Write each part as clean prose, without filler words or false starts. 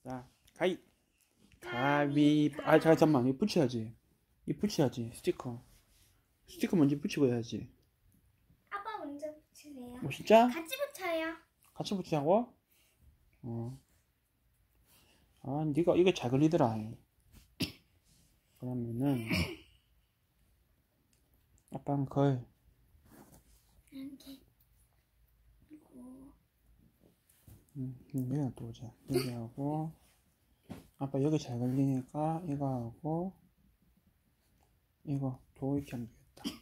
자, 가위. 아, 잠깐만. 이거 붙여야지. 이 붙여야지. 스티커 먼저 붙이고 해야지. 아빠 먼저 붙이세요. 뭐 진짜? 같이 붙여요. 같이 붙이자고? 아, 네가 이거 잘 걸리더라. 그러면은 아빠는 걸. 이렇게. 그리고 여기다 또 오자. 여기 하고 아빠 여기 잘 걸리니까 이거 하고 이거 도 이렇게 하면 되겠다.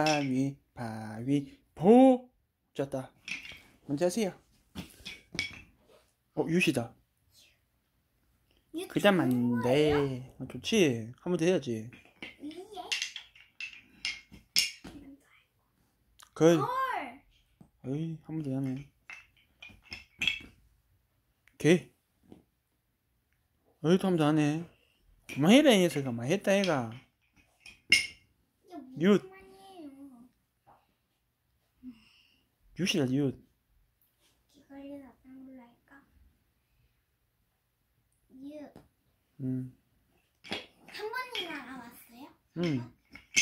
가위바위보. 졌다. 먼저 하세요. 유시다. 그다음 안 돼. 좋지. 한 번 더 해야지. 걸. 어이, 한 번 더 하네. 개. 어이, 또 한 번 더 하네. 그만해라, 이 녀석아. 많이 했다, 얘가. 윷. 윷이다, 윷. 이걸로 어떤 걸로 할까? 윷. 한 번이나 남았어요?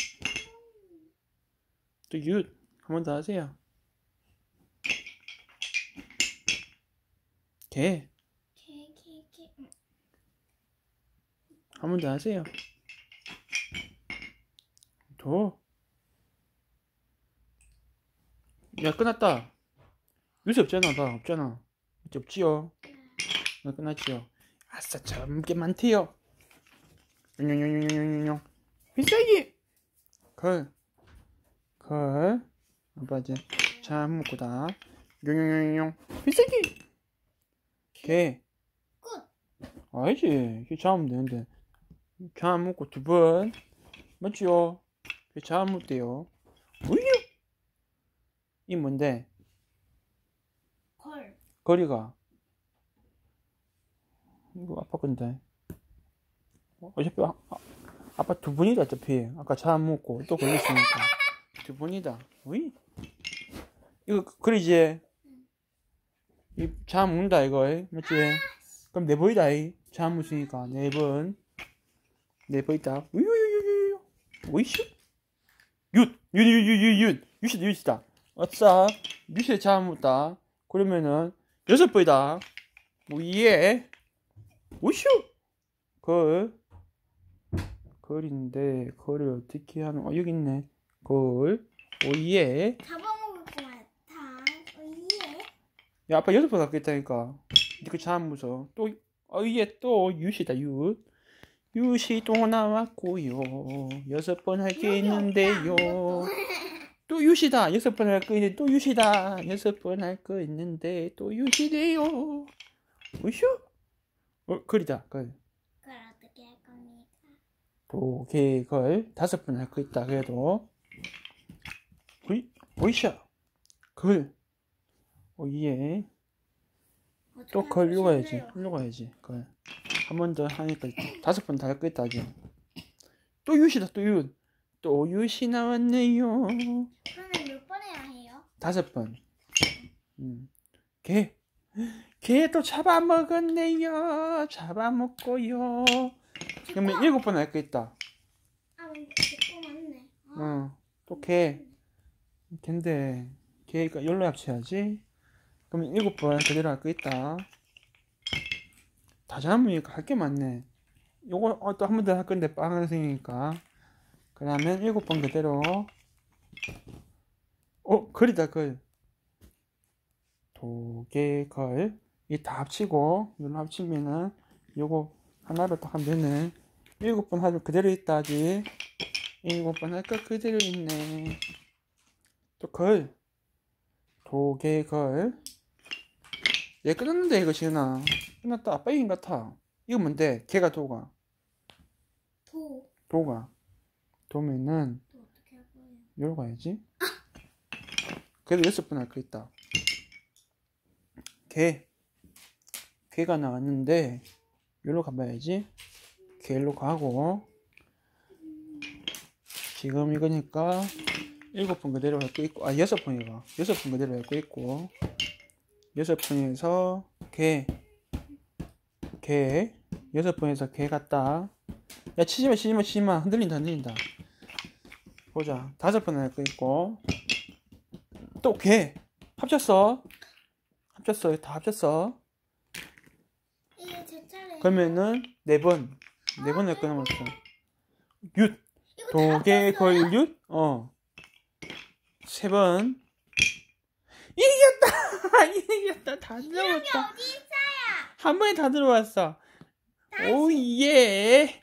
또 윷. 한 번 더 하세요. 개. 한 번 더 하세요. 도. 야, 끝났다. 요새 없잖아, 봐. 없잖아. 이제 없지요. 끝났지요. 아싸, 참 게 많대요. 뇽뇽뇽뇽뇽뇽. 필살기. 걸. 아빠 이제 참 먹고다. 뇽뇽뇽뇽. 필살기. 개. 끝. 아니지. 이게 잡으면 되는데. 참 먹고 두 번. 맞지요? 참 먹대요. 우유. 이 뭔데? 걸. 거리가. 이거 아빠 건데. 어차피 아빠 두 번이다 어차피. 아까 차 먹고 또 걸렸으니까 두 번이다. 우이. 이거 그리지. 이 차 먹는다 이거. 맞지? 그럼 네 번이다. 차 먹으니까 네 번. 네 번이다. 우유유유유유. 우이슈. 윷이다. 어싸. 윷에 차 먹다. 그러면은 여섯 번이다. 우이에. 우슈. 걸인데 걸을 어떻게 하는? 여기 있네. 걸. 오예. 잡아먹을 것 같아. 오예. 야, 아빠 여섯 번 갖고 있다니까. 니가 참 무서워. 또 이게 또 윷이다. 윷이 또 나왔고요. 여섯 번 할 게 있는데요. 또 윷이다. 여섯 번 할 거 있는데 또 윷이다. 여섯 번 할 거 있는데 또 윷이래요. 우슈. 걸이다. 걸. 그걸 어떻게 할 겁니까? 도개걸 다섯 번 할 거 있다. 그래도 오이샤 걸. 오예. 또 걸 일로 가야지. 걸. 한 번 더 하니까 다섯 번 다 할 거 있다. 아직. 또 윷이다. 또 윷. 또 윷이 나왔네요. 그러면 몇 번 해야 해요? 다섯 번. 개 또 잡아먹었네요. 잡아먹고요. 그러면 일곱 번 할 거 있다. 또 맞네. 또 걔인데 걔가 열로 합쳐야지. 그러면 일곱 번 그대로 할 거 있다. 다 잡으니까 할 게 많네. 요거 또 한 번 더 할 건데 빨간색이니까. 그러면 일곱 번 그대로. 걸이다. 걸. 도개걸. 이 다 합치고 열로 합치면은 요거 하나로 딱 하면 되네. 일곱 번 하면 그대로 있다. 아직 일곱 번 할 거 그대로 있네. 또 걸. 도개걸. 얘 끝났는데 이거 지은아. 끝났다. 아빠 이긴 것 같아. 이거 뭔데? 개가 도가. 도가. 도면은 또 어떻게 할 거예요? 여기로 가야지. 그래도 여섯 번 할 거 있다. 개가 나왔는데 여기로 가봐야지. 개로 가고 지금 이거니까 일곱 번 그대로 할 거 있고, 여섯 번이가 여섯 번 그대로 할 거 있고, 여섯 번에서 개 개. 6번에서 개 갔다. 야, 치지마. 흔들린다. 보자. 5번 할 거 있고. 또 개. 합쳤어. 다 합쳤어. 이게 제 차례. 그러면은 4번 할 거 남았어. 윷. 도개 걸윷. 3번. 이겼다. 다 들어왔다. 어디 있어요? 한 번에 다 들어왔어. 오예.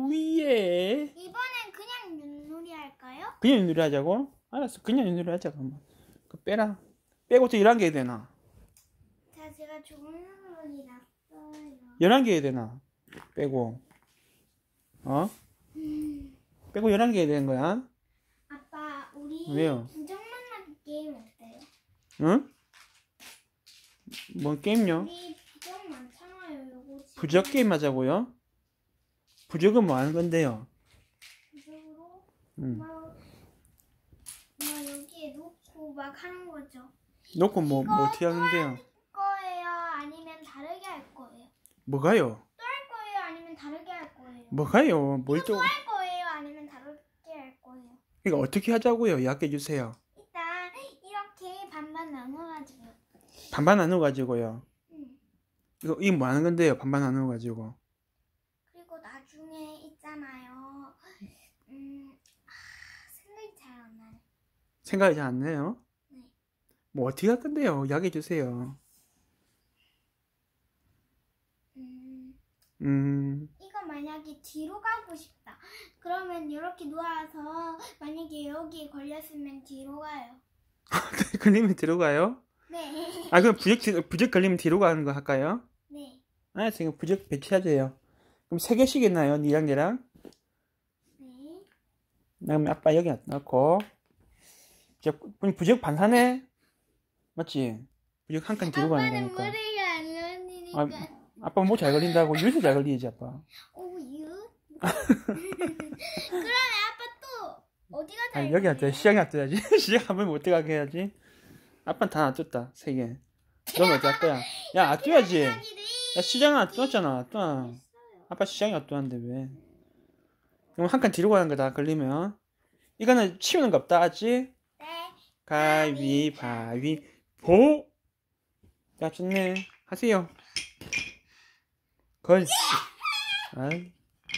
이번엔 그냥 윷놀이 할까요? 그냥 윷놀이 하자고? 알았어. 그냥 윷놀이 하자. 그러면. 그 빼라. 빼고 또 11개 해야 되나? 자, 제가 주문이 났어요. 11개 해야 되나? 빼고. 빼고 11개 해야 되는 거야? 아빠, 우리 왜요? 부정 만나기 게임 어때요? 응? 뭔 게임요? 우리 부정 많잖아요. 요거 지금. 부적 게임 하자고요? 부적은 뭐 하는 건데요? 부적으로 응. 막 여기에 놓고 막 하는 거죠. 놓고 뭐 어떻게 하는데요? 거예요? 아니면 다르게 할 거예요? 뭐가요? 또 할 거예요? 아니면 다르게 할 거예요? 뭐가요? 뭘 또? 할 거예요? 아니면 다르게 할 거예요? 이거 어떻게 하자고요? 이야기해 주세요. 일단 이렇게 반반 나눠가지고. 반반 나눠가지고요. 응. 이거 뭐 하는 건데요? 반반 나눠가지고. 그리고 나중에 있잖아요. 생각이 잘 안 나요. 생각이 잘 안 나요? 네. 뭐 어떻게 할 건데요? 이야기해 주세요. 이거 만약에 뒤로 가고 싶다. 그러면 이렇게 놓아서 만약에 여기에 걸렸으면 뒤로 가요. 걸리면 뒤로 가요? 네. 아, 그럼 부적 걸리면 뒤로 가는 거 할까요? 네. 알았어. 지금 부적 배치하세요. 그럼 3개씩 했나요? 니랑 얘랑? 네. 그다음에 아빠 여기 넣고. 부적 반사네? 맞지? 부적 한 칸 뒤로 가는 아빠는 거니까. 머리가 안 열리니까. 아빠 뭐 잘 걸린다고? 요새 잘 걸리지, 아빠. 오유. 그러면 아빠 또 어디가 잘 아니, 여기 걸려요? 놔둬야지. 시작이 놔둬야지. 시작 한번 못 들어가게 해야지. 아빠는 다 놔뒀다. 3개. 넌 어디 할 거야? 야, 놔둬야지. 야, 시장은 놔뒀잖아. 놔둬. 아빠 시장이 놔뒀는데 왜? 그럼 한 칸 뒤로 가는 거다. 걸리면. 이거는 치우는 거 없다. 알지? 네. 가위바위보. 야, 좋네. 하세요. 걸. 아이.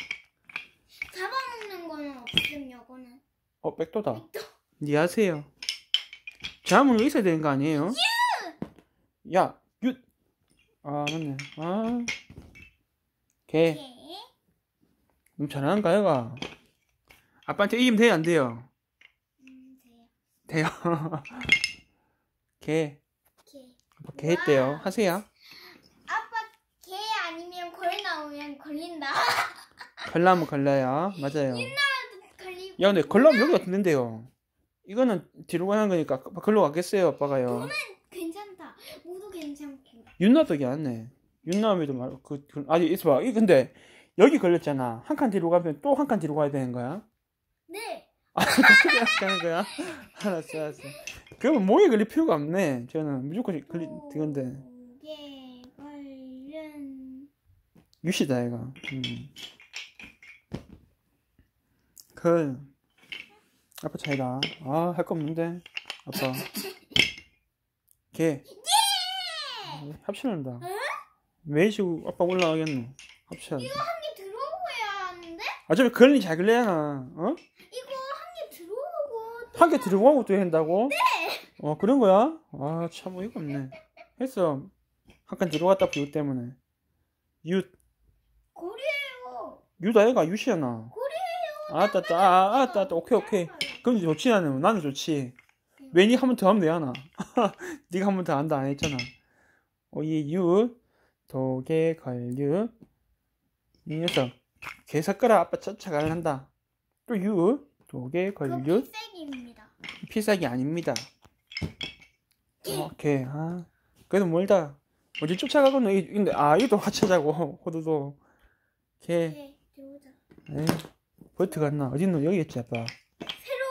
잡아먹는 거는 없음, 요거는. 백도다. 니 하세요. 자문이 있어야 되는 거 아니에요? 야, 윷. 아, 맞네. 아. 개. 네. 너무 잘하는가, 얘가? 아빠한테 이기면 돼요, 안 돼요? 돼요. 돼요. 개. 개. 아빠 개 했대요. 하세요. 아빠 개 아니면 걸 나오면 걸린다. 걸라면 걸려요. 맞아요. 걸리고. 야, 근데 걸라면 여기가 됐는데요. 이거는 뒤로 가는 거니까 걸로 가겠어요, 아빠가요. 괜찮다. 모두 괜찮고. 윤나덕이 안 네. 윤나음에도 말, 아니, 있어봐. 근데, 여기 걸렸잖아. 한 칸 뒤로 가면 또 한 칸 뒤로 가야 되는 거야? 네. 그렇게 가는 거야? 알았어. 그러면 몸에 걸릴 필요가 없네. 저는 무조건 되건데. 개 걸른. 유시다, 얘가. 아빠 차이다. 아, 할 거 없는데. 아빠. 개. 합치는다. 왜 지금 아빠 올라가겠노? 합쳐야 돼. 이거 한 개 들어오고야 하는데? 어차피 걸리 잘 걸려야나. 어? 이거 한 개 들어오고. 한 개 들어가고 또 한다고? 네. 그런 거야? 아, 참 어이가 없네. 했어. 한 칸 들어갔다 부유 때문에. 윷. 고리예요. 윷 아이가 윷이잖아. 고리예요. 알았다. 오케이. 그럼 좋지, 나는 좋지. 왜 니 한 번 더 하면 되잖아. 니가 한 번 더 한다 안 했잖아. 이 윷. 도개 걸윷. 이 녀석. 개 섞어라. 아빠 쫓아가려 한다. 또 윷. 도개 그거 걸윷. 필살기입니다. 필살기 아닙니다. 오케이. 그래도 멀다. 어디 쫓아가거든. 근데 이것도 합쳐자고. 호두도. 개. 네, 들어오자. 에이, 버트 갔나? 어딨노? 여기 있지, 아빠. 새로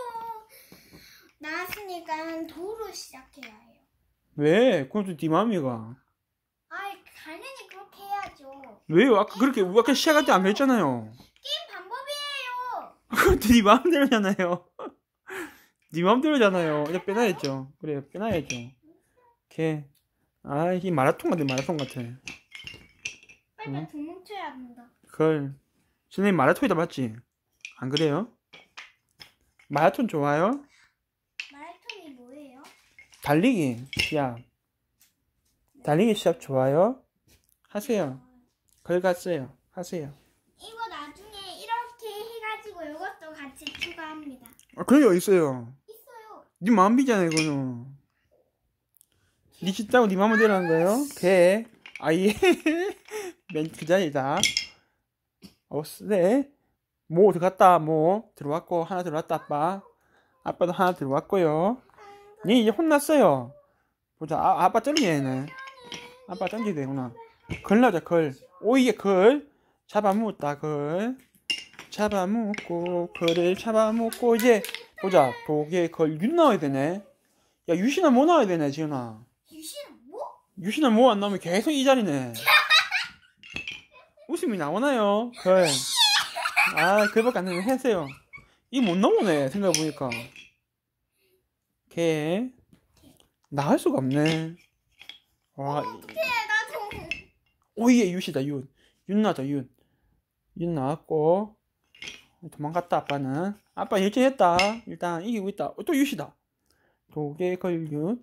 나왔으니까 도로 시작해야 해요. 왜? 그것도 네 맘이가. 당연히 그렇게 해야죠. 왜요? 아까 시작할 때 안 그랬잖아요. 게임 방법이에요. 그것도 네 마음대로잖아요. 네 마음대로잖아요. 이제 빼놔야죠. 그래요, 빼놔야죠. 이렇게. 아, 이 마라톤 같아, 마라톤 같아. 빨리 도망쳐야 합니다. 그걸 선생님 마라톤이다 맞지? 안 그래요? 마라톤 좋아요? 마라톤이 뭐예요? 달리기 시합. 달리기 시합 좋아요? 하세요. 걸 갔어요. 하세요. 이거 나중에 이렇게 해가지고 이것도 같이 추가합니다. 아, 그런 게 어딨어요? 있어요. 네 마음이잖아요, 이거는. 네 짓다고 네 마음대로 하는 거예요? 개. 아예. 그 자리다. 네. 뭐 들어갔다, 뭐. 들어왔고, 하나 들어왔다, 아빠. 아빠도 하나 들어왔고요. 니 이제 혼났어요. 보자, 아빠 던지네. 아빠 던지야 되구나. 걸 나오자, 걸. 오이에 걸. 잡아먹었다, 걸. 잡아먹고, 걸을 잡아먹고, 이제, 보자. 독에 걸, 윷 나와야 되네. 야, 유신아 뭐 나와야 되네, 지은아. 유신은 뭐? 유신아 뭐 안 나오면 계속 이 자리네. 웃음이 나오나요? 걸. 아, 그거밖에 안 되면 해세요. 이 못 나오네, 생각해보니까. 개. 나갈 수가 없네. 와. 어떡해, 나 좀. 오이에 윷이다, 윷. 윷 나왔다, 윷. 윷 나왔고. 도망갔다, 아빠는. 아빠 열정했다. 일단 이기고 있다. 또 윷이다. 독에 걸 윷.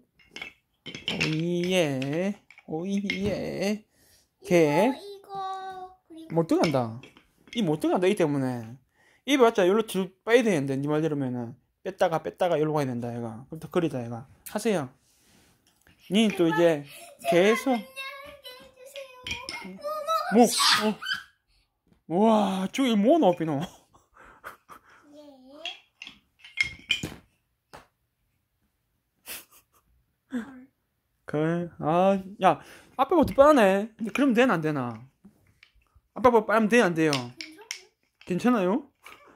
오이에. 오이에. 개. 이거 그리고 못 들어간다. 이 못 들어간다, 이 때문에. 이 봤자, 여기로 뒤로 빼야 되는데, 니 말대로면은. 뺐다가, 여기로 가야 된다, 얘가. 그럼 더 거리다, 얘가. 하세요. 니 또 이제, 계속. 해주세요. 뭐, 우와, 저기 뭐 넣었비노? 그래, 아, 야, 아빠부터 빠네. 그럼 되나, 안 되나? 아빠부터 빠면 돼, 안 돼요? 괜찮아요?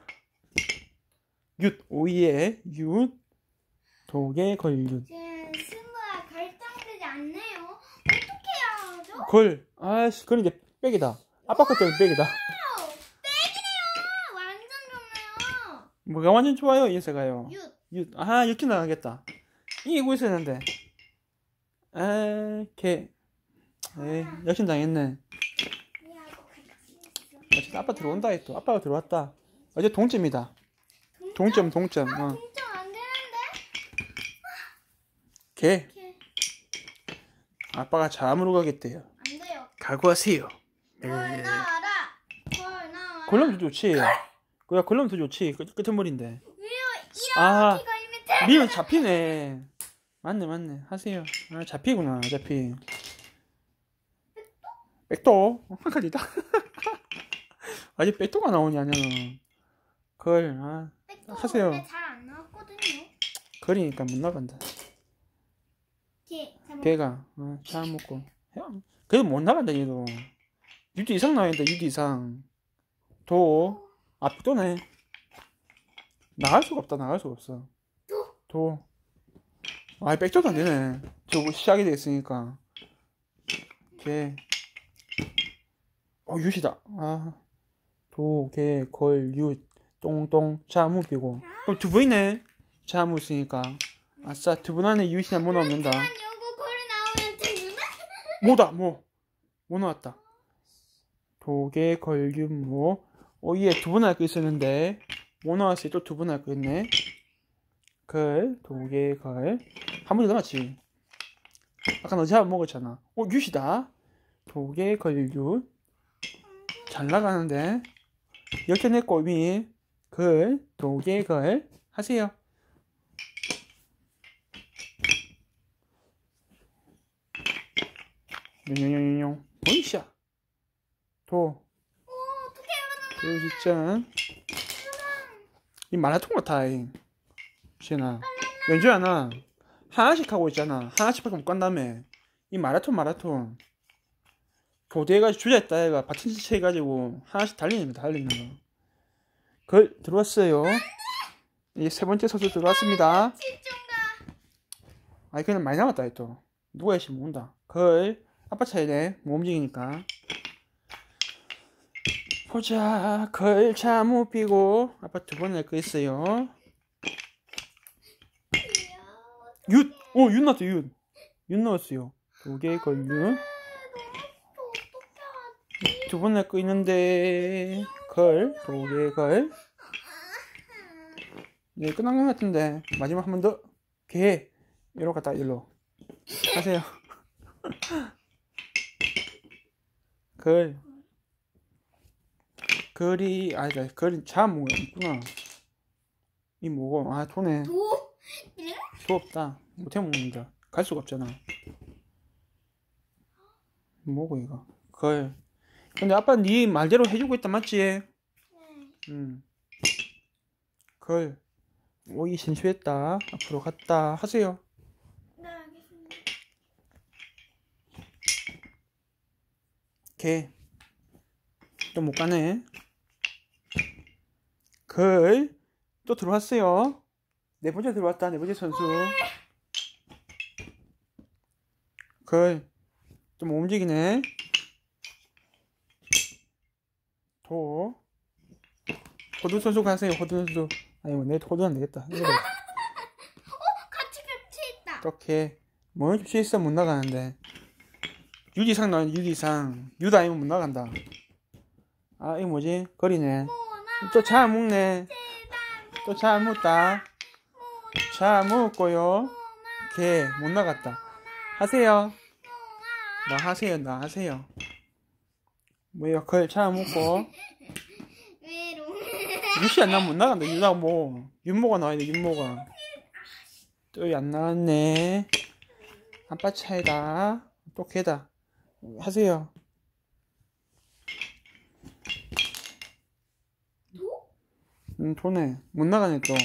윷, 오이에, 윷, 독에 걸윷. 지금 승부가 결정되지 않네요. 어떻게 해야 하죠? 걸, 아씨, 그럼 이제 백이다. 아빠 것 때문에 백이다. 빼기네요. 완전 좋네요. 뭐가 완전 좋아요, 이세가요. 윷. 윷, 아, 이렇게 나가겠다. 이기고 있었는데. 아, 걔. 에이, 역시 당했네. 얘하고 같이 있어. 어쨌든 아빠 들어온다 했또. 아빠가 들어왔다. 어제 동점이다. 동점. 어. 동점 안 되는데? 걔. 이렇게 아빠가 잠으로 가겠대요. 안 돼요. 각오하세요. 걸 나와라. 걸 나와라. 걸러면 더 좋지. 그래, 걸러면 더 좋지. 끝머리인데. 왜요? 아, 이렇게 걸리면 리면 잡히네. 맞네. 하세요. 아, 잡히구나, 어차피. 백도? 한 가지다. 아직 백도가 나오냐, 너는. 걸, 아, 하세요. 잘안 나왔거든요. 걸이니까 못 나간다. 걔가, 차 먹고. 그래도 못 나간다, 얘도. 6대 이상 나와야 된다, 6대 이상. 백도네. 나갈 수가 없어. 도. 아, 백도도 안 되네. 저거 시작이 됐으니까. 걔. 윷이다. 아. 도, 개, 걸, 윷, 똥, 자무 비고. 그럼 두 번이네. 자무 있으니까. 아싸, 두 번 안에 윷이나 뭐 나옵니다. 요거 걸이 나오면 되구나. 뭐다, 뭐 나왔다. 도, 개, 걸, 윷, 뭐. 얘 두 번 할 거 있었는데. 뭐 나왔어요? 또 두 번 할 거 있네. 걸, 도, 개, 걸. 한 번도 남았지. 아까 너 잡아먹었잖아. 윷이다. 도, 개, 걸, 윷. 잘 나가는데. 이렇게 냈고, 위, 걸, 도개, 걸, 하세요. 용용용용, 보이샤. 도. 진짜. 이 마라톤 같아, 이. 시연아. 왠지 아나? 하나씩 하고 있잖아. 하나씩밖에 못 간다며. 이 마라톤. 교대해가지고 주자했다 얘가 바친치 해가지고 하나씩 달리는 거. 걸 들어왔어요. 이제 세 번째 선수 들어왔습니다. 아이 그냥 많이 남았다 또. 누가 열심히 모은다. 걸 아빠 차이네. 못 움직이니까. 보자. 걸차 못 피고 아빠 2번 낼 거 있어요. 윷! 윷 나왔어, 윷. 윷 나왔어요. 2개 걸 윷. 2번 낼 거 있는데 걸 2개 걸. 네, 끝난 것 같은데 마지막 한 번 더. 개. 이리로 갔다 일로 하세요. 걸. 걸이 아니다. 걸이 참 뭐가 있구나. 이 뭐고? 아 도네. 도? 도 없다. 못해 먹는다. 갈 수가 없잖아. 뭐고 이거? 걸. 근데 아빠 네 말대로 해주고 있다 맞지? 네. 걸. 오이 신수했다. 앞으로 갔다 하세요. 네, 알겠습니다. 개. 또 못 가네. 걸. 또 들어왔어요. 4번째 들어왔다. 4번째 선수. 걸. 좀 움직이네. 도. 호두 선수 가세요. 호두 선수. 아이고 내 호두 안 되겠다. 같이 겹쳐있다. 어떻게 뭐 겹쳐 있어 못 나가는데. 6 이상 나와. 6 이상. 6 아니면 못 나간다. 아 이거 뭐지? 거리네. 또 잘 먹네. 또 잘 먹다. 잘 먹었고요. 개 못 나갔다. 하세요. 나 하세요. 나 하세요. 뭐야? 걸 잘 먹고. 외로워. 6이 안 나면 못 나간다. 유나 뭐 윤모가 나와야 돼. 윤모가. 또 안 나왔네. 아빠 차이다. 또 개다. 하세요. 도네. 못 나가네 또.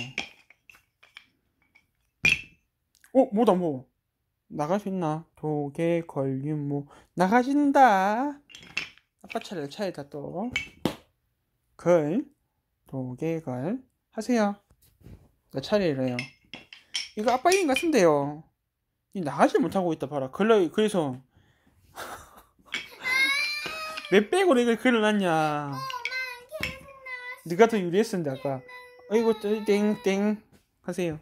뭐다 뭐. 나갈 수 있나? 도개 걸림 뭐. 나가신다. 아빠 차이다 또. 걸. 도개 걸. 하세요. 나 차례래요. 이거 아빠 이긴 것 같은데요. 이 나가지 못하고 있다 봐라. 그래서 왜 빼고 이걸 걸어놨냐. 네가 더 유리했었는데 아까. 어이구 땡땡 하세요.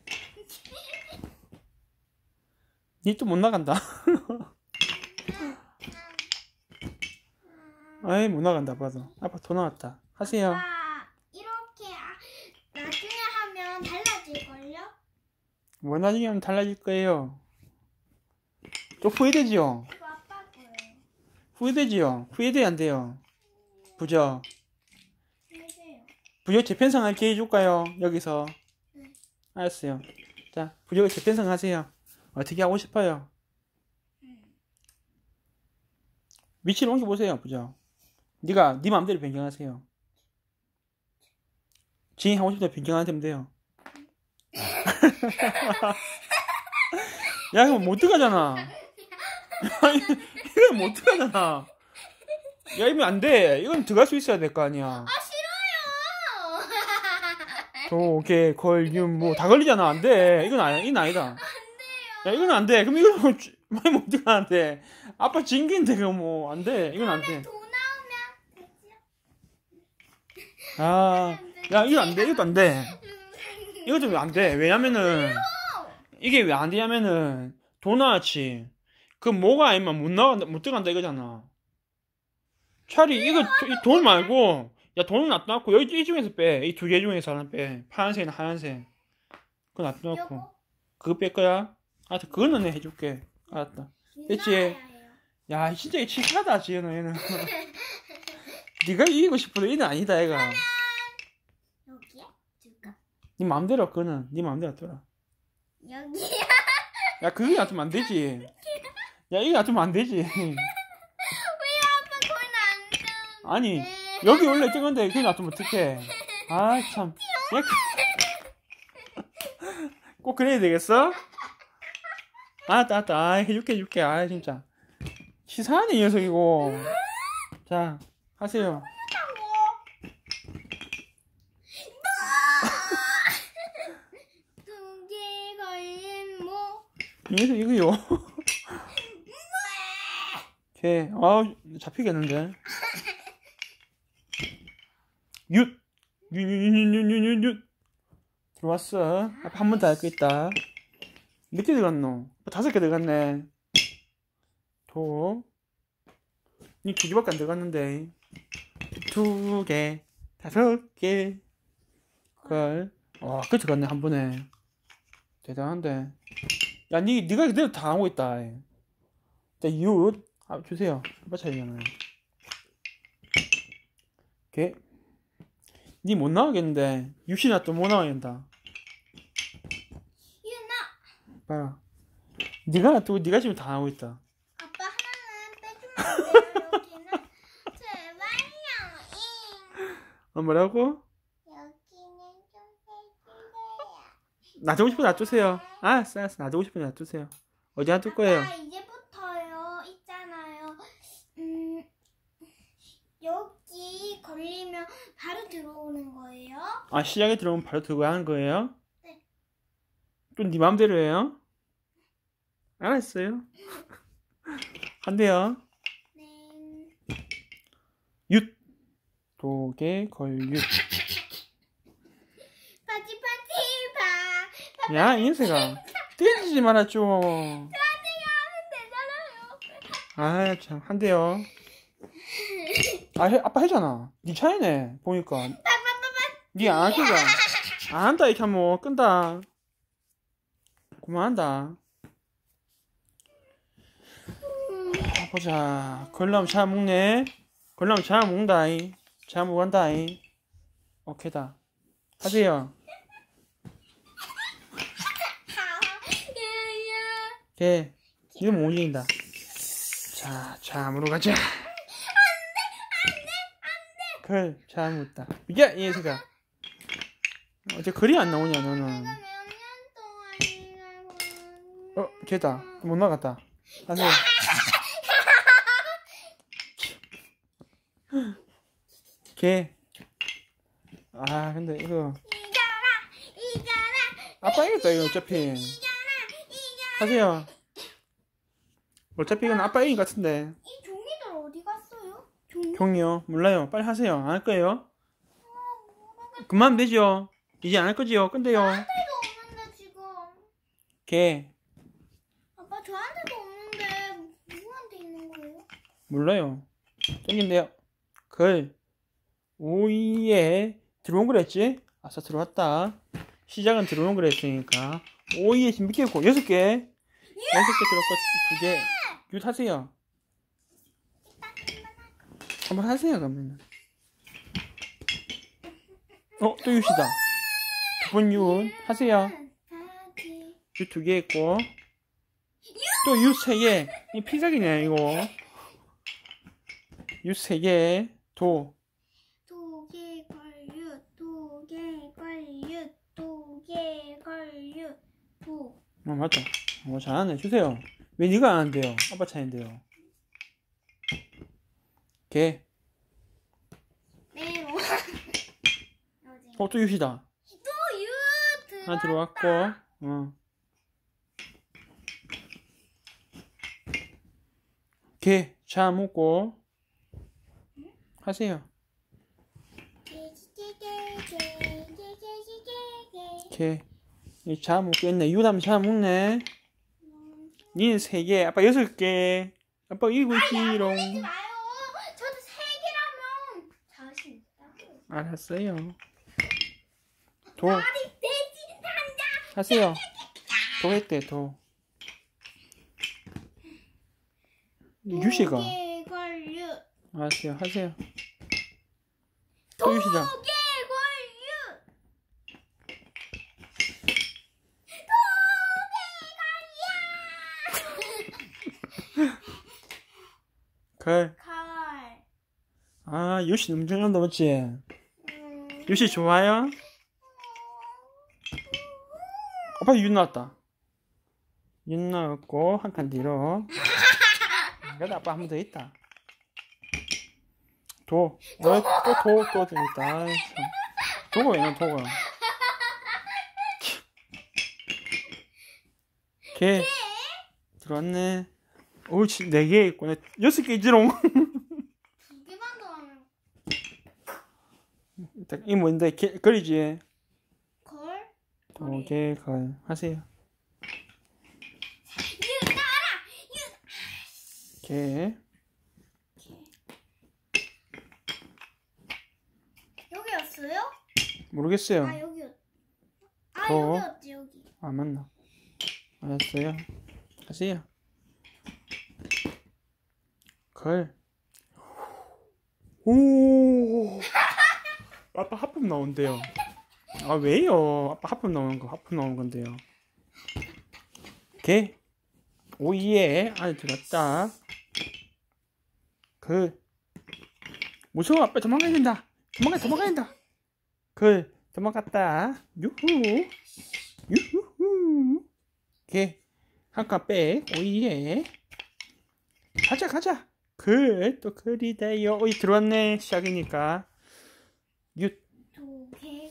니 또 못 나간다. 아이 못 나간다 봐도. 아빠 더 나왔다. 하세요. 이렇게 나중에 하면 달라질걸요? 뭐 나중에 하면 달라질 거예요. 또 후회되지요. 이거 아빠 거예요. 후회되지요. 후회돼 안 돼요. 부적. 해주세요. 부적 재편성 할게 해줄까요? 여기서. 네. 알았어요. 자, 부적을 재편성 하세요. 어떻게 하고 싶어요? 위치를 옮겨보세요, 부적. 네가 네 마음대로 변경하세요. 지인 하고 싶다 변경하면 되면 돼요. 야, 이거 못 들어가잖아. 이건 못 들어가잖아. 야, 이건 안 돼. 이건 들어갈 수 있어야 될 거 아니야. 아 싫어요. 도개 걸륨 뭐 다 걸리잖아. 안 돼. 이건 아니다. 안 돼요. 야, 이건 안 돼. 그럼 이건 많이 못 들어가는데. 아빠 징기인데 그거 뭐 안 돼. 이건 안 돼. 돈 나오면 되지요. 아, 야, 이거 안 돼. 이것도 안 돼. 이거 좀 안 돼. 왜냐면은 이게 왜 안 되냐면은 도나치 그 뭐가 아니면 못 들어간다 이거잖아. 차라리 이거 이 돈 말고 야 돈은 놔둬놓고 여기 이 중에서 빼. 이 2개 중에서 하나 빼. 파란색이나 하얀색. 그거 놔둬놓고 요거 그거 뺄 거야? 아, 그거는 내가 해줄게. 알았다. 됐지? 나와야 해요. 야, 진짜 이 치사하다 지현아 얘는. 네가 이기고 싶어도 얘는 아니다 얘가. 여기에 줄까? 네 마음대로 그거는 네 마음대로 둬라. 여기요. 야, 그거 놔두면 안 되지. 야, 이거 놔두면 안 되지. 왜 아빠 돈안 줘? 아니, 여기 원래 뜬 건데 그거 놔두면 어떡해. 아, 참. 야, 꼭 그래야 되겠어? 알았다. 아, 해줄게. 아, 진짜. 치사하네, 이 녀석, 이거. 자, 하세요. 두개 걸린 뭐? 이 녀석, 이거요. 오케이. 아, 잡히겠는데. 윷. 윷. 들어왔어. 아빠 한 번 더 할 거 있다. 몇 개 들어갔노? 5개 들어갔네. 도. 니 2개밖에 안 들어갔는데. 2개, 5개. 걸. 와, 그 들어갔네, 한 번에. 대단한데. 야, 니가 그대로 다 하고 있다. 자, 윷. 아, 주세요. 아빠 차이잖아요. 오케이. 니 못 나가겠는데. 윷이나 또 못 나가겠다. 유나. 봐라. 니가 지금 다 하고 있다. 아빠 하나는 빼주면 안 돼요. 여기는 제발요. 뭐라고? 여기는 좀 해주세요. 놔두고 싶으면 놔두세요. 알았어. 놔두고 싶으면 놔두세요. 어디 놔둘 거예요? 아빠 이제부터요 있잖아요. 여기 걸리면 바로 들어오는 거예요. 아, 시작에 들어오면 바로 들고 하는 거예요? 네. 또 네 맘대로 해요? 알았어요. 한대요. 네. 윷. 도개 걸윷. 파티 파. 야, 인세가. 때리지 마라, 좀. 저한테 하면 되잖아요. 아, 참. 한대요. 아, 아빠 해잖아. 니 차이네. 보니까. 니 안 할 거가. 안 한다, 이렇게 하면 끈다. 그만한다. 보자. 걸라면 잘 먹네. 걸라면 잘 먹는다. 잘 먹는다. 오케이다. 하세요. 오케이. 이거 못 이긴다. 자, 잠으로 가자. 걸, 잘 먹었다. 이게, 이 녀석아. 어째 글이 안 나오냐, 너는. 내가 몇 년 동안 걔다. 못 나갔다. 하세요. 걔. 아, 근데 이거. 이겨라. 아빠 이겼다, 이거 어차피. 하세요. 어차피 이건 아빠 이긴 것 같은데. 이 종이들 어디 갔어요? 종이? 종이요? 몰라요. 빨리 하세요. 안 할 거예요? 그만 되죠? 이제 안 할 거지요? 근데요. 저한테도 없는데 지금. 걔. 아빠 저한테도 없는데 누구한테 있는 거예요? 몰라요. 땡긴데요. 글. 오이에 들어온 거랬지? 아싸, 들어왔다. 시작은 들어온 거랬으니까. 오이에 지금 몇 개고? 6개. 6개 들어왔고, 2개. 윷 하세요. 한번 하세요, 그러면. 또 윷이다. 2번 윷. 하세요. 윷 2개 있고. 또 윷 3개. 이 피자기네, 이거. 윷 3개. 도. 도개 걸윷, 도개 걸윷, 도개 걸윷, 도. 맞다. 잘하네. 주세요. 왜 네가 안 한대요? 아빠 차인데요. 개. 네, 또 윷이다. 또 윷 하나 들어왔고. 개. 자, 먹고. 하세요. 개. 자, 먹겠네. 유담 자, 먹네. 니는 3개. 아빠 6개. 아빠 이기고 있지롱. 하지 마요. 저도 3개라면 자신 있다고. 알았어요. 도. 말이 되지 않는다. 하세요. 도 했대, 도. 유시가. 도개 걸윷, 알았어요. 하세요. 또 유시다. 도개 걸윷. 걸. 갈. 아, 유시 엄청 넘었지? 유시 좋아요? 아빠 윤 나왔다. 윤 나왔고, 한 칸 뒤로. 그래도 아빠 한 번 더 있다. 도. 또 재밌다. 도가 왜 나, 도가. 개. 들어왔네. 옳지, 4개 있고, 6개 있지롱. 2개만 더 하면. 이 뭔데? 걸이지? 걸. 도개 걸 하세요. 개. 여기였어요? 모르겠어요. 아 여기였. 아 더. 여기였지 여기. 아 맞나? 알았어요. 하세요. 걸. 오. 아빠 하품 나온대요. 아 왜요? 아빠 하품 나오는 거 하품 나오는 건데요. 개. 오이에 안에 들어갔다. 그 무서워 아빠 도망가야 된다. 도망가야 된다. 그 도망갔다. 유후. 유후. 개. 한 칸 빼. 오이에. 가자. 또 글이다요. 오이 들어왔네. 시작이니까. 도개.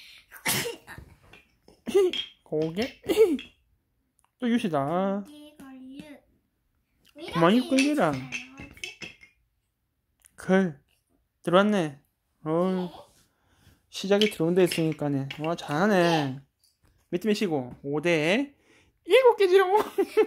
고개. 또 유시다. 도개 걸류. 그만이 끌리라. 글 들어왔네. 시작이 들어온 데 있으니까네. 와 잘하네. 밑에 몇이고 5대 7개지롱.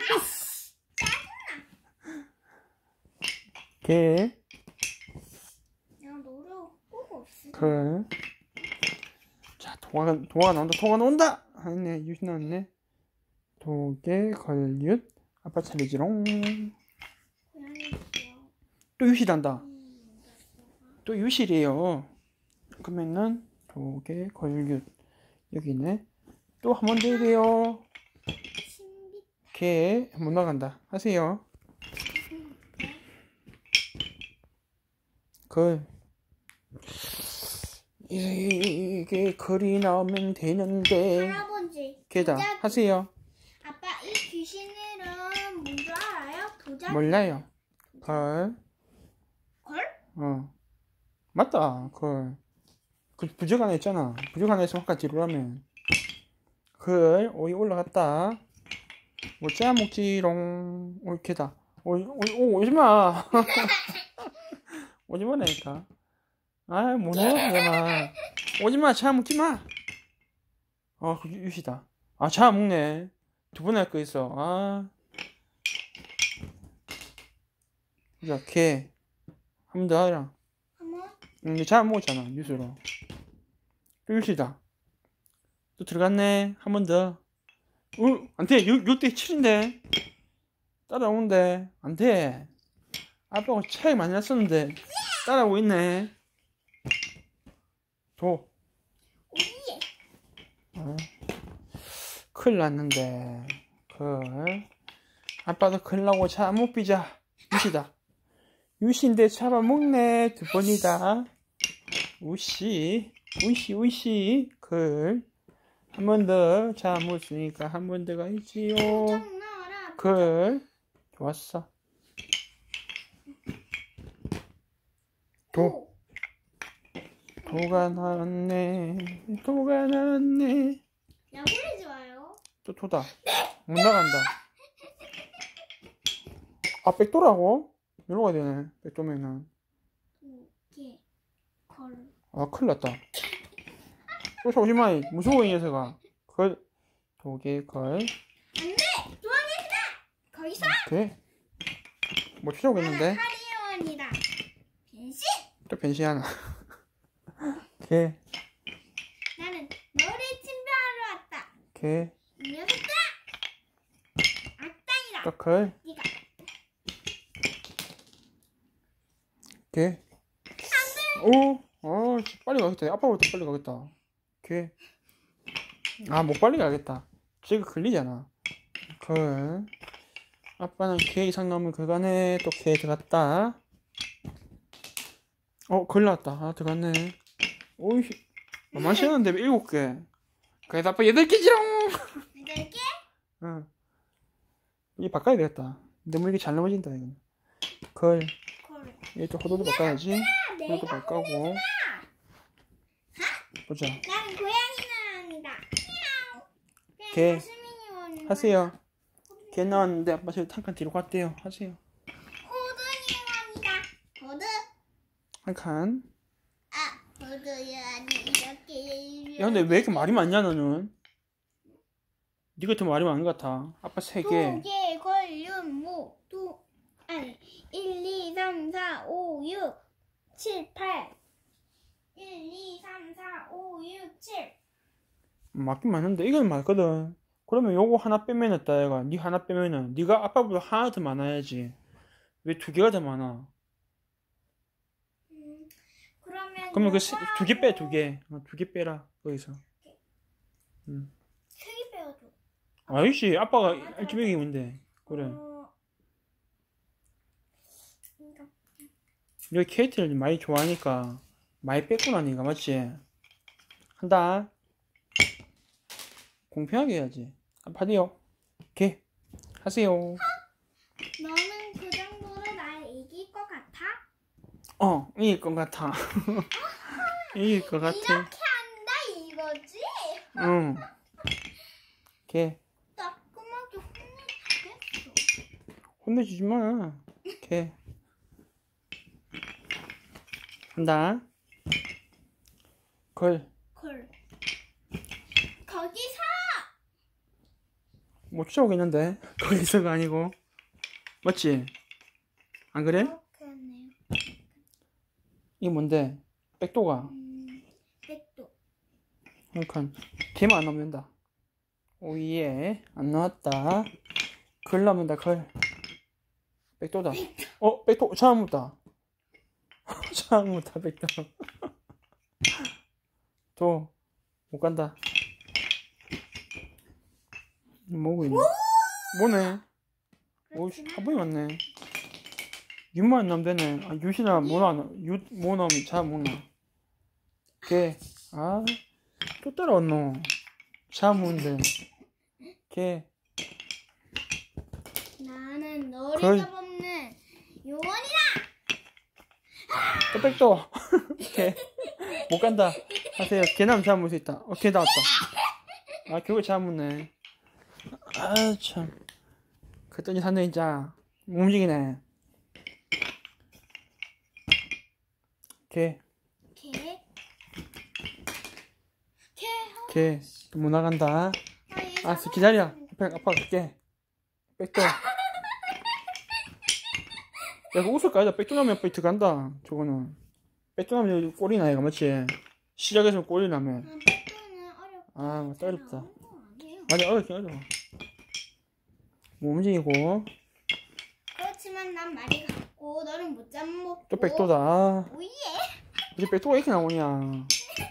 개. 내가 노력 꼭 없어. 글. 자 도가 나온다. 아니네 유시 나왔네. 도개 걸윷. 아빠 차례지롱. 고양이요. 또 유시단다. 또 유실이에요. 그러면은 도개 걸윷 여기네. 또 한 번 더 이래요. 신비. 개 못 나간다. 하세요. 걸. 이게 글이 나오면 되는데. 할아버지. 개다. 도자기. 하세요. 아빠 이 귀신 이름 뭔줄 알아요? 도자기. 몰라요. 걸. 걸? 맞다. 걸. 그 부적 안에 있잖아. 부적 안에 있으면 아까 뒤로라면. 걸. 오이 올라갔다. 뭐 짜먹지롱. 오이 개다. 오지마. 오지마라니까. 아 뭐냐 오지마. 차 먹지마. 그 유시다. 차 먹네. 두 번 할 거 있어. 자, 개. 한 번 더 하라. 어머. 잘 안 먹었잖아, 뉴스로. 또 유시다. 또 들어갔네. 한 번 더. 안 돼. 6대 7인데. 따라오는데. 안 돼. 아빠가 차이 많이 났었는데. 따라오고 있네. 도. 오예. 큰일 났는데. 아빠도 큰일 나고 차 못 삐자. 유시다. 유시인데 잡아먹네. 두 번이다. 우시. 한 번 더. 잡아먹었으니까 한 번 더 가야지요. 도장 나와라. 좋았어. 도가 나왔네. 야구리 좋아요. 또 도다. 못 나간다. 백도라고? 이러고 가야 되네. 백도면은. 도개 걸. 큰일 났다. 쫓아오지마. 무서워, 이 녀석아. 도개 걸. 안돼. 도망치다. 거기서. 오케이. 뭐 쫓아오겠는데? 하리원이다. 변신. 또 변신하나. 개. 나는 너를 침대하러 왔다. 개. 이 녀석들아. 악당이다. 또 걸. 네가. 개. 빨리 가겠다. 아빠보다 빨리 가겠다. 개. 못 빨리 가겠다. 지금 걸리잖아. 걸. 아빠는 개 이상 나오면 그간에 또 개 들어갔다. 걸렸다. 들어갔네. 오이, 만만치않은데 7개. 그래서 아빠 8개지롱! 8개? 응. 이게 바꿔야 되겠다. 너무 이게 잘 넘어진다, 이거. 걸. 걸. 이또 호도도 바꿔야지. 호도도 내가 바꿔고. 보자. 나는 고양이는 아니다. 개. 수민이 하세요. 개 나왔는데 아빠 저기 한 칸 뒤로 갔대요. 하세요. 호두니 원이다. 호두. 한 칸. 호두. 이렇게. 야, 근데 왜 이렇게 말이 많냐, 너는? 니가 더 말이 많은 것 같아. 아빠 3개. 두개 걸륜 뭐, 아니, 1, 2, 3, 4, 5, 6, 7, 8. 1, 2, 3, 4, 5, 6, 7. 맞긴 맞는데, 이건 맞거든. 그러면 요거 하나 빼면 했다, 얘가. 니 하나 빼면은, 니가 아빠보다 하나 더 많아야지. 왜 2개가 더 많아? 그러면 그 2개 빼, 2개. 2개 빼라, 거기서. 3개 빼야죠. 아이씨, 아빠가 1.2개 뭔데. 그래. 여기 케이트를 많이 좋아하니까 많이 뺐구나, 니가. 맞지? 한다. 공평하게 해야지. 한판이요. 오케이. 하세요. 너는 그 정도로 날 이길 것 같아? 이길 것 같아. 이길 것 같아. 이렇게 한다 이거지? 응. 오케이. 따끔하게 혼내주겠어. 혼내주지 마. 오케이. 한다. 걸. 거기서 못 쫓아오겠는데. 거기서가 아니고. 맞지? 안 그래? 그렇네요. 이게 뭔데? 백도가. 백도. 그러니까 걔만 안 나오는다. 오예. 안 나왔다. 걸 나온다. 걸. 백도다. 백도. 잘 묻다. 잘 묻다. 백도. 또 못 간다. 뭐고 있네. 뭐네? 오이씨, 한 번이 왔네. 윤만 안 나오면 되네. 아, 유시나 뭐 나오면 잘 못 나. 걔, 또 따라왔노. 잘 못는데. 걔. 나는 너를 걸. 잡아먹는 요원이다. 또 백도. 걔. 못 간다. 하세요. 걔나면 잘 못 수 있다. 걔 나왔다. 결국에 잘 못네. 참. 그랬더니 산내 진짜 움직이네. 걔. 못 나간다. 알았어, 기다려. 아빠 갈게. 백도. 야, 그 웃을까? 아니다. 백도 나면 빨리 들어간다. 저거는. 백도 나면 꼴이나, 얘가, 맞지? 시작에서 꼴이 나면. 백도는 어렵다. 맞다, 어렵다. 맞아, 어렵긴 어려워. 뭐 움직이고. 그렇지만 난 말이 같고 너는 못 잡먹고. 또 백도다. 오예. 이제 백도가 이렇게 나오냐.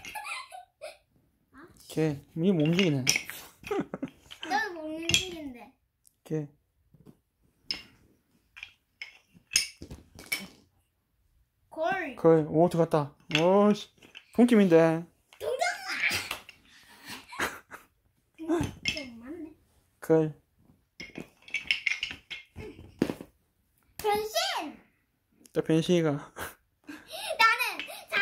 걔, 이게 뭐 움직이네. 너는 못 움직인데. 걔. 오, 들어갔다. 오씨. 동팀인데. 맞네. 걸. 변신! 또 변신이가. 나는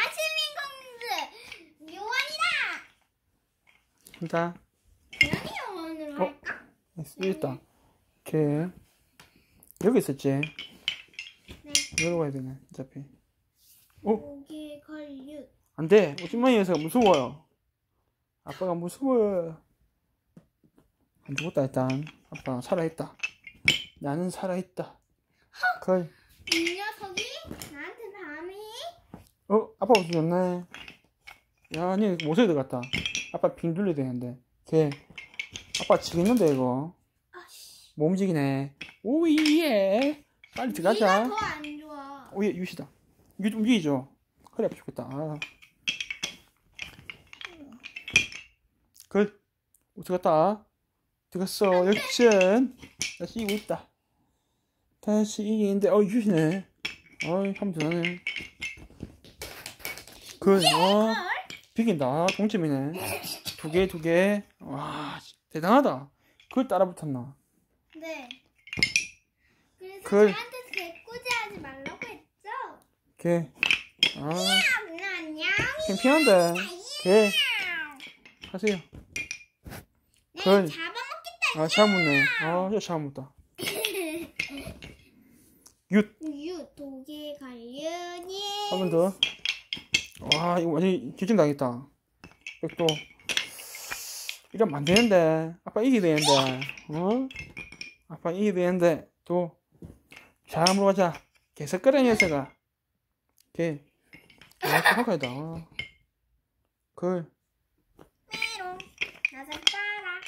자신민 공주 요원이다! 한다. 고양이 요원으로 할까? 있다. 걔. 여기 있었지. 네. 여기로 가야 되네, 어차피. 고기 걸육. 안 돼. 오줌마이에서 무서워요. 아빠가 무서워. 안 죽었다, 일단. 아빠 살아있다. 나는 살아있다. 걸. 이 녀석이 나한테 감히. 아빠 옷이 좋네. 야, 니 못에 들어갔다. 아빠 빙 돌려야 되는데. 걔. 아빠 지겠는데, 이거. 뭐 움직이네. 오예. 빨리 들어가자. 네가 더 안 좋아. 오예, 유시다. 유 움직이죠. 허리 아파 죽겠다. 걸. 들어갔다. 들어갔어. 역전. 다시 이기고 있다. 다시 이기는데, 유시네. 한번 더 하네. 비긴다. 동점이네. 두 개. 와, 대단하다. 그걸 따라 붙었나. 네. 그래서 걸. 저한테 개꾸지하지 말라고 했죠? 걔. 안녕. 팽팽한데. 걔. 하세요. 내가 잡아먹겠다. 잘 묻네. 잘 묻다. 윷. 도개 관련이. 한 번 더. 와, 이거 완전히 결정당했다. 또 이러면 안 되는데. 아빠 이기야 되는데. 어? 아빠 이기야 되는데. 또 자, 물어보자. 계속 끓여 녀석아. 걔. 아, 또 할거다. 그 메롱. 나서 따라.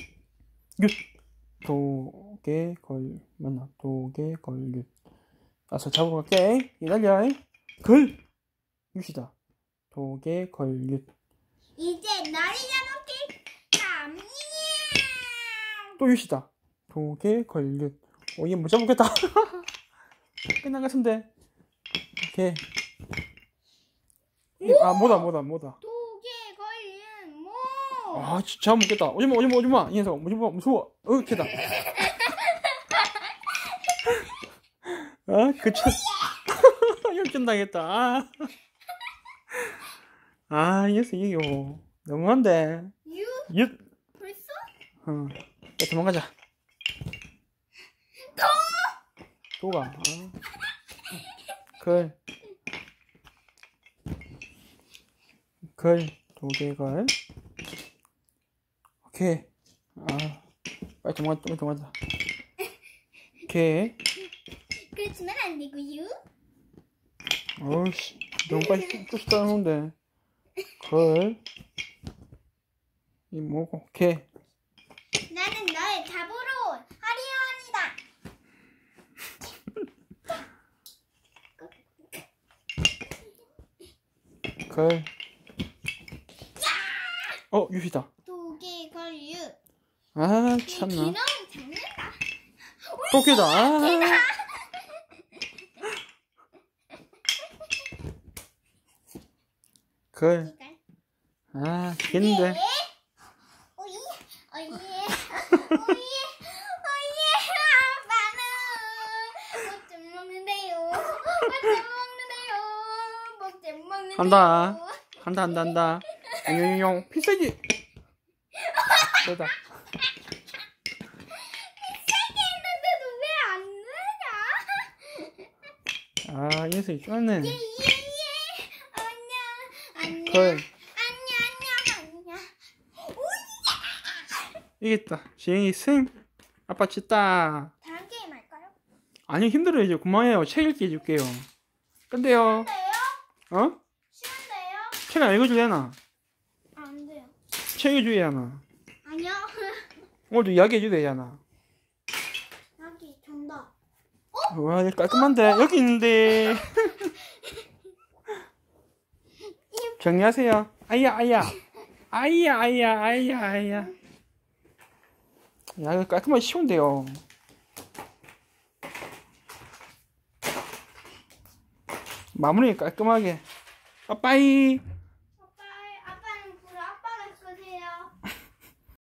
도개 걸 맞나? 도개 걸윷. 알았어, 잡으러 갈게. 기다려. 걸 윷이다. 도개 걸윷. 이제 너를 잡을게. 감이야. 또 윷이다. 도개 걸윷. 오, 얘 못 잡겠다. 끝난 것 같은데. 오케이. 아, 뭐다. 독에 걸린 모. 아, 진짜 먹겠다. 오지마. 이 녀석, 오지마, 무서워. 걔다. 아, 그쵸. 역전당했다. 이 녀석 이겨. 너무한데. 유. 벌써? 야, 도망가자. 도가. 걸. 도개걸. 오케이. 빨리 도망가자. 오케이. 그렇지만 안 되고요. 어우씨, 너무 빨리 쫓아다니는데. 걸. 이 뭐고, 오케이. 나는 너의 잡으러 하리언이다. 걸. 윷이다. 독에 걸유. 참나. 기능 잡는다. 토끼다. 걸. 되겠는데. 오예. 아빠는 뭐좀 먹는데요. 한다. 용 필살기. 됐다. 했는데도 왜 안 되냐? 이 녀석이 쫄네. 안녕. 걸. 안녕. 이겼다. 지영이 승. 아빠 졌다. 다음 게임 할까요? 아니, 힘들어요. 이제 그만해요. 책 읽기 해줄게요. 근데요. 쉬운데요? 어? 쉬운데요? 책 안 읽어줄래나? 안 돼요. 책 읽어줘야나. 아니요. 오늘도 이야기 해줘야 되잖아. 여기 정답. 와, 깔끔한데. 여기 있는데. 정리하세요. 아야. 야, 이거 깔끔하게 쉬운데요. 마무리 깔끔하게. 빠이.